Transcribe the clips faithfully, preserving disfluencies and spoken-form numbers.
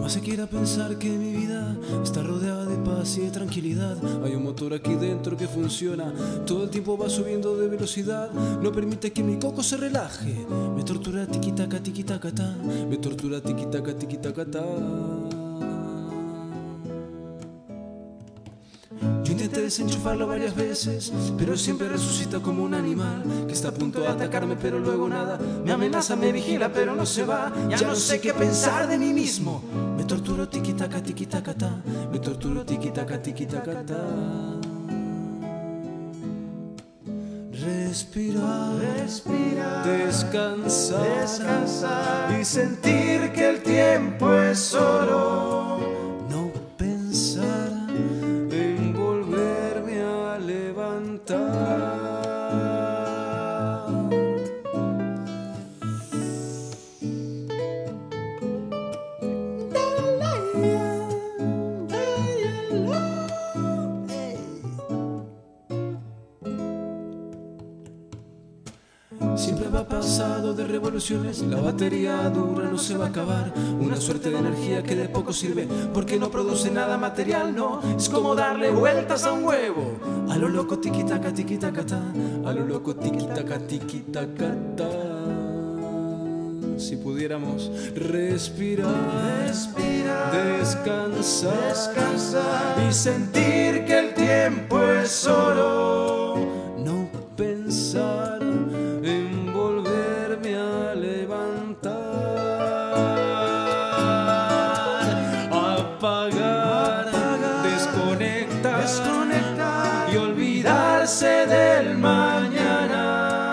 hace quiera pensar que mi vida está rodeada de paz y de tranquilidad. Hay un motor aquí dentro que funciona, todo el tiempo va subiendo de velocidad. No permite que mi coco se relaje, me tortura tiquitaca, tiquitaca, ta. Me tortura tiquitaca, tiquitaca, ta. Yo intenté desenchufarlo varias veces, pero siempre resucita como un animal que está a punto de atacarme, pero luego nada. Me amenaza, me vigila, pero no se va. Ya no sé qué pensar de mí mismo. Me torturo tiquitaca, tiquitaca, ta. Me torturo tiquitaca, tiquitaca, ta. Respirar, respirar, descansar, descansar y sentir que el tiempo es oro. No pensar en volverme a levantar. Siempre va pasado de revoluciones, la batería dura no se va a acabar. Una suerte de energía que de poco sirve porque no produce nada material, no. Es como darle vueltas a un huevo. A lo loco tiquitaca, tiquitaca, ta. A lo loco tiquitaca, tiquitaca, ta. Si pudiéramos respirar, respirar, descansar, descansar y sentir que el tiempo es oro. No pensar en volverme a levantar, apagar, apagar desconectar, desconectar y olvidarse del mañana.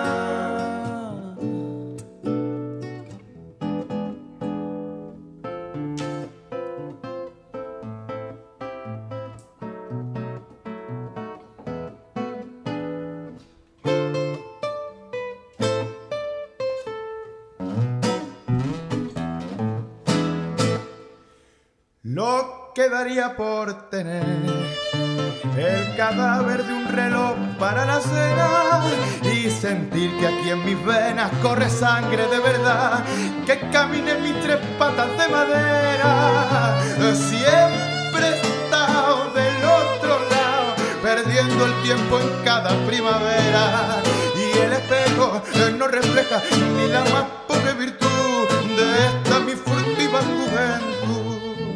Lo que daría por tener el cadáver de un reloj para la cena y sentir que aquí en mis venas corre sangre de verdad, que camine mis tres patas de madera. Siempre he estado del otro lado, perdiendo el tiempo en cada primavera, y el espejo no refleja ni la más pobre virtud de esta mi furtiva juventud.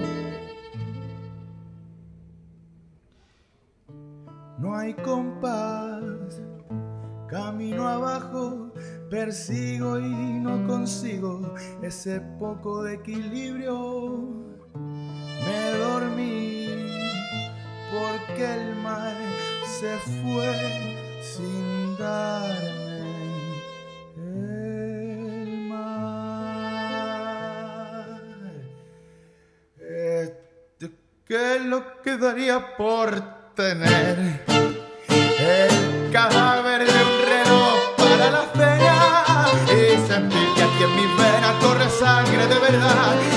No hay compás, camino abajo, persigo y no consigo ese poco de equilibrio. Me dormí porque el mar se fue sin darme el mar. Este, ¿qué es lo que daría por tener el cadáver de un reloj para la cena y sentir que aquí en mis venas corre sangre de verdad,